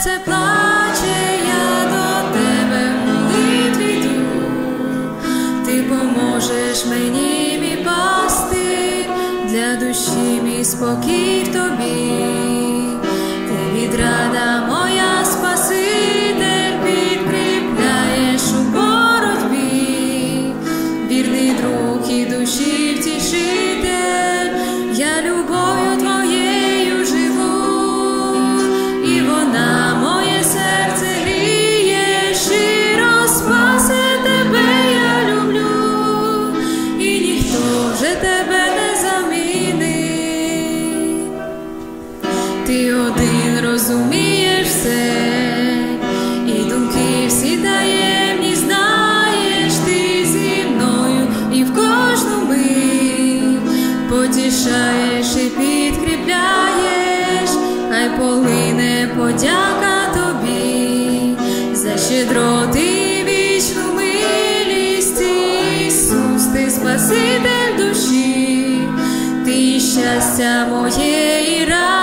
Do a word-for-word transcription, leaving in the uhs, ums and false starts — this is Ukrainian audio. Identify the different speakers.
Speaker 1: серце плаче, я до тебе в молитві йду. Ти поможеш мені, мій пастир, для душі мій спокій в тобі. Ти відрада моя, Спаситель, підкріпляєш у боротьбі. Вірний друг і душі втішитель, я любов'ю твоєю живу, і вона моє серце гріє, щиро, Спасе, тебе я люблю, і ніхто вже тебе не замінить. Ти один розумієш все, і думки всі таємні знаєш, ти зі мною і в кожну мить потішаєш і підкріпляєш, хай полине подяка тобі за щедроти і вічну милість. Ісус, ти Спаситель душі, ти щастя моєї радості.